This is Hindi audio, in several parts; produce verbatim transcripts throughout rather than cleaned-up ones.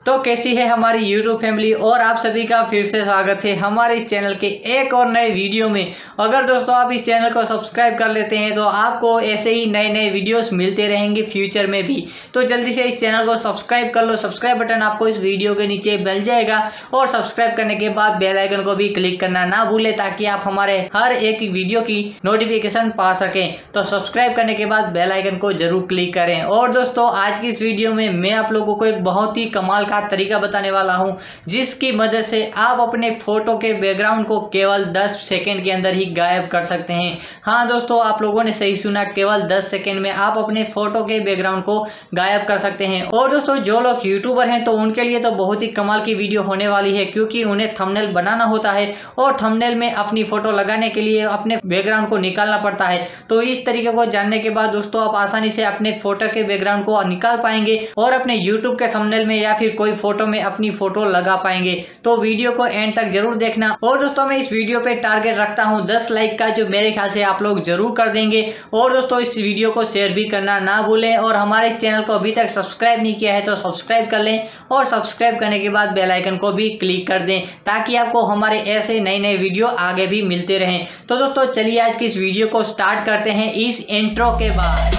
तो कैसी है हमारी यूट्यूब फैमिली, और आप सभी का फिर से स्वागत है हमारे इस चैनल के एक और नए वीडियो में। अगर दोस्तों आप इस चैनल को सब्सक्राइब कर लेते हैं तो आपको ऐसे ही नए नए वीडियोस मिलते रहेंगे फ्यूचर में भी। तो जल्दी से इस चैनल को सब्सक्राइब कर लो। सब्सक्राइब बटन आपको इस वीडियो के नीचे मिल जाएगा और सब्सक्राइब करने के बाद बेल आइकन को भी क्लिक करना ना भूलें ताकि आप हमारे हर एक वीडियो की नोटिफिकेशन पा सकें। तो सब्सक्राइब करने के बाद बेल आइकन को जरूर क्लिक करें। और दोस्तों आज की इस वीडियो में मैं आप लोगों को एक बहुत ही कमाल का तरीका बताने वाला हूं जिसकी मदद से आप अपने फोटो के बैकग्राउंड को केवल दस सेकंड के अंदर ही गायब कर सकते हैं। हाँ दोस्तों, आप लोगों ने सही सुना, केवल दस सेकंड में आप अपने फोटो के बैकग्राउंड को गायब कर सकते हैं। और दोस्तों जो लोग यूट्यूबर हैं तो उनके लिए तो बहुत ही कमाल की वीडियो होने वाली है, क्योंकि उन्हें थंबनेल बनाना होता है और थंबनेल में अपनी फोटो लगाने के लिए अपने बैकग्राउंड को निकालना पड़ता है। तो इस तरीके को जानने के बाद दोस्तों आप आसानी से अपने फोटो के बैकग्राउंड को निकाल पाएंगे और अपने यूट्यूब के थंबनेल में या फिर कोई फोटो में अपनी फोटो लगा पाएंगे। तो वीडियो को एंड तक जरूर देखना। और दोस्तों मैं इस वीडियो पे टारगेट रखता हूं दस लाइक का, जो मेरे ख्याल से आप लोग जरूर कर देंगे। और दोस्तों इस वीडियो को शेयर भी करना ना भूलें और हमारे इस चैनल को अभी तक सब्सक्राइब नहीं किया है तो सब्सक्राइब कर लें और सब्सक्राइब करने के बाद बेल आइकन को भी क्लिक कर दें ताकि आपको हमारे ऐसे नए नए वीडियो आगे भी मिलते रहें। तो दोस्तों चलिए आज की इस वीडियो को स्टार्ट करते हैं इस इंट्रो के बाद।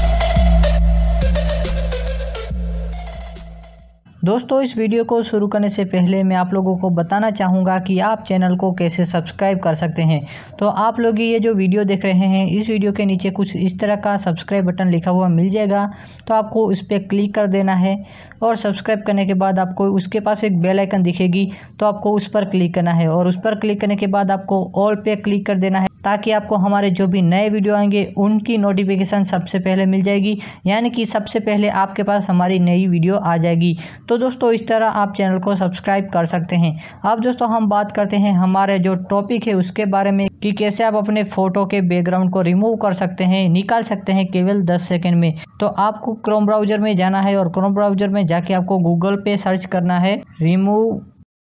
दोस्तों इस वीडियो को शुरू करने से पहले मैं आप लोगों को बताना चाहूँगा कि आप चैनल को कैसे सब्सक्राइब कर सकते हैं। तो आप लोग ये जो वीडियो देख रहे हैं इस वीडियो के नीचे कुछ इस तरह का सब्सक्राइब बटन लिखा हुआ मिल जाएगा। तो आपको उस पर क्लिक कर देना है और सब्सक्राइब करने के बाद आपको उसके पास एक बेल आइकन दिखेगी तो आपको उस पर क्लिक करना है और उस पर क्लिक करने के बाद आपको ऑल पे क्लिक कर देना है ताकि आपको हमारे जो भी नए वीडियो आएंगे उनकी नोटिफिकेशन सबसे पहले मिल जाएगी, यानी कि सबसे पहले आपके पास हमारी नई वीडियो आ जाएगी। तो दोस्तों इस तरह आप चैनल को सब्सक्राइब कर सकते हैं। अब दोस्तों हम बात करते हैं हमारे जो टॉपिक है उसके बारे में कि कैसे आप अपने फ़ोटो के बैकग्राउंड को रिमूव कर सकते हैं, निकाल सकते हैं केवल दस सेकेंड में। तो आपको क्रोम ब्राउज़र में जाना है और क्रोम ब्राउज़र में जाके आपको गूगल पे सर्च करना है रिमूव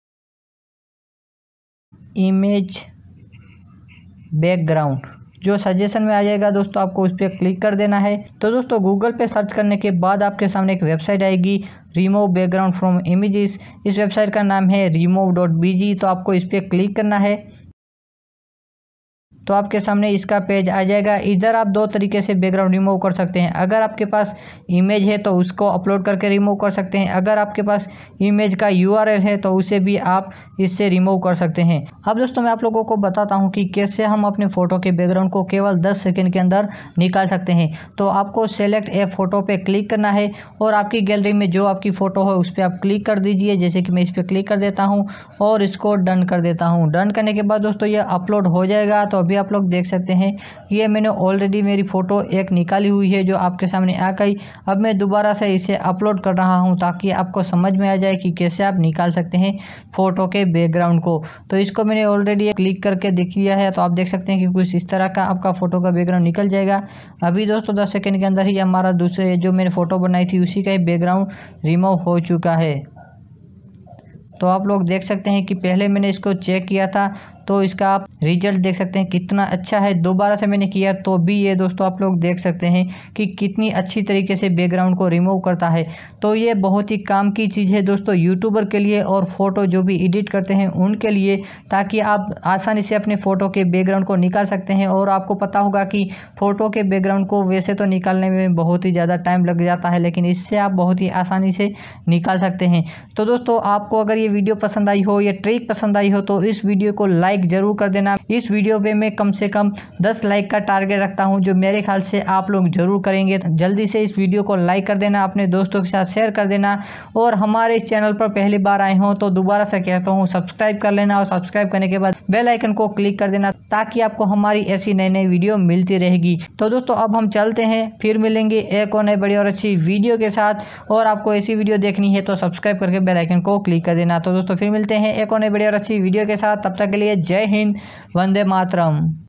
इमेज बैकग्राउंड। जो सजेशन में आ जाएगा दोस्तों आपको उस पर क्लिक कर देना है। तो दोस्तों गूगल पे सर्च करने के बाद आपके सामने एक वेबसाइट आएगी रिमूव बैकग्राउंड फ्रॉम इमेजेस। इस वेबसाइट का नाम है रिमूव डॉट बी जी। तो आपको इस पर क्लिक करना है तो आपके सामने इसका पेज आ जाएगा। इधर आप दो तरीके से बैकग्राउंड रिमूव कर सकते हैं। अगर आपके पास इमेज है तो उसको अपलोड करके रिमूव कर सकते हैं। अगर आपके पास इमेज का यू आर एल है तो उसे भी आप इससे रिमूव कर सकते हैं। अब दोस्तों मैं आप लोगों को बताता हूं कि कैसे हम अपने फ़ोटो के बैकग्राउंड को केवल दस सेकंड के अंदर निकाल सकते हैं। तो आपको सेलेक्ट ए फ़ोटो पे क्लिक करना है और आपकी गैलरी में जो आपकी फ़ोटो है उस पर आप क्लिक कर दीजिए। जैसे कि मैं इस पर क्लिक कर देता हूँ और इसको डन कर देता हूँ। डन करने के बाद दोस्तों ये अपलोड हो जाएगा। तो अभी आप लोग देख सकते हैं ये मैंने ऑलरेडी मेरी फ़ोटो एक निकाली हुई है जो आपके सामने आ गई। अब मैं दोबारा से इसे अपलोड कर रहा हूँ ताकि आपको समझ में आ जाए कि कैसे आप निकाल सकते हैं फ़ोटो के बैकग्राउंड को। तो इसको मैंने ऑलरेडी क्लिक करके देख लिया है। तो आप देख सकते हैं कि कुछ इस तरह का आपका फ़ोटो का बैकग्राउंड निकल जाएगा। अभी दोस्तों दस सेकंड के अंदर ही हमारा दूसरे जो मैंने फ़ोटो बनाई थी उसी का ही बैकग्राउंड रिमूव हो चुका है। तो आप लोग देख सकते हैं कि पहले मैंने इसको चेक किया था तो इसका आप रिजल्ट देख सकते हैं कितना अच्छा है। दोबारा से मैंने किया तो भी ये दोस्तों आप लोग देख सकते हैं कि कितनी अच्छी तरीके से बैकग्राउंड को रिमूव करता है। तो ये बहुत ही काम की चीज़ है दोस्तों यूट्यूबर के लिए और फ़ोटो जो भी एडिट करते हैं उनके लिए, ताकि आप आसानी से अपने फ़ोटो के बैकग्राउंड को निकाल सकते हैं। और आपको पता होगा कि फ़ोटो के बैकग्राउंड को वैसे तो निकालने में बहुत ही ज़्यादा टाइम लग जाता है, लेकिन इससे आप बहुत ही आसानी से निकाल सकते हैं। तो दोस्तों आपको अगर ये वीडियो पसंद आई हो, ये ट्रिक पसंद आई हो तो इस वीडियो को लाइक जरूर कर देना। इस वीडियो पे मैं कम से कम दस लाइक का टारगेट रखता हूं जो मेरे ख्याल से आप लोग जरूर करेंगे। जल्दी से इस वीडियो को लाइक कर देना, अपने दोस्तों के साथ शेयर कर देना और हमारे इस चैनल पर पहली बार आए हों तो दोबारा से कहता हूं सब्सक्राइब कर लेना और सब्सक्राइब करने के बाद बेल आइकन को क्लिक कर देना ताकि आपको हमारी ऐसी नई नई वीडियो मिलती रहेगी। तो दोस्तों अब हम चलते हैं, फिर मिलेंगे एक और नई बड़ी और अच्छी वीडियो के साथ। और आपको ऐसी वीडियो देखनी है तो सब्सक्राइब करके बेल आइकन को क्लिक कर देना। तो दोस्तों फिर मिलते हैं एक और नई बड़ी और अच्छी वीडियो के साथ। तब तक के लिए जय हिंद, वंदे मातरम।